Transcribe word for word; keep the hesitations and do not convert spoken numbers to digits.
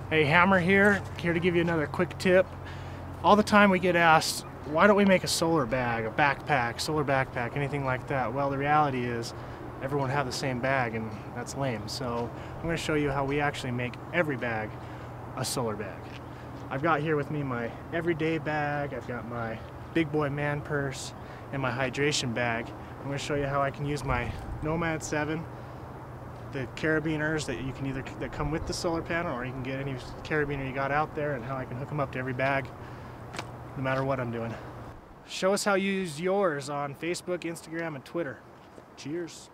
Hey, Hammer here, here to give you another quick tip. All the time we get asked, why don't we make a solar bag, a backpack, solar backpack, anything like that? Well, the reality is everyone have the same bag, and that's lame. So I'm going to show you how we actually make every bag a solar bag. I've got here with me my everyday bag, I've got my big boy man purse, and my hydration bag. I'm going to show you how I can use my Nomad seven, the carabiners that you can either that come with the solar panel, or you can get any carabiner you got out there, and how I can hook them up to every bag no matter what I'm doing. Show us how you use yours on Facebook, Instagram, and Twitter. Cheers.